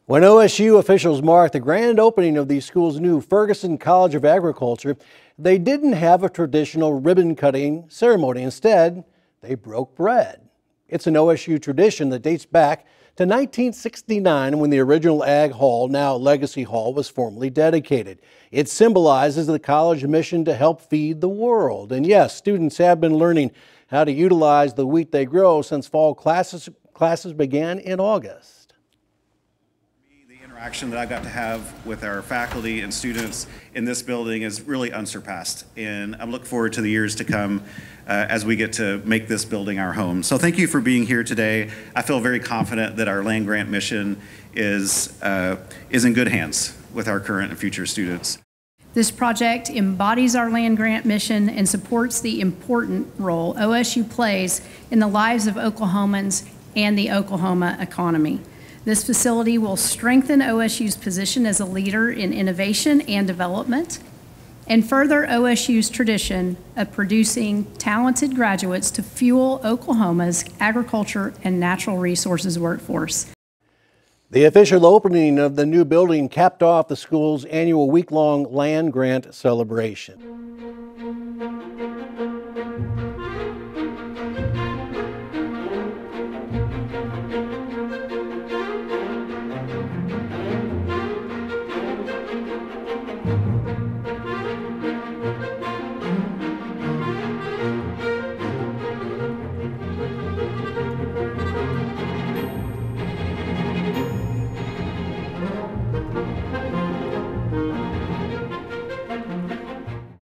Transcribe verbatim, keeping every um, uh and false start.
When O S U officials marked the grand opening of the school's new Ferguson College of Agriculture, they didn't have a traditional ribbon-cutting ceremony. Instead, they broke bread. It's an O S U tradition that dates back to nineteen sixty-nine, when the original Ag Hall, now Legacy Hall, was formally dedicated. It symbolizes the college mission to help feed the world. And yes, students have been learning how to utilize the wheat they grow since fall classes, classes began in August. Interaction that I got to have with our faculty and students in this building is really unsurpassed, and I'm looking forward to the years to come uh, as we get to make this building our home. So thank you for being here today. I feel very confident that our land grant mission is, uh, is in good hands with our current and future students. This project embodies our land grant mission and supports the important role O S U plays in the lives of Oklahomans and the Oklahoma economy. This facility will strengthen O S U's position as a leader in innovation and development, and further O S U's tradition of producing talented graduates to fuel Oklahoma's agriculture and natural resources workforce. The official opening of the new building capped off the school's annual week-long land grant celebration.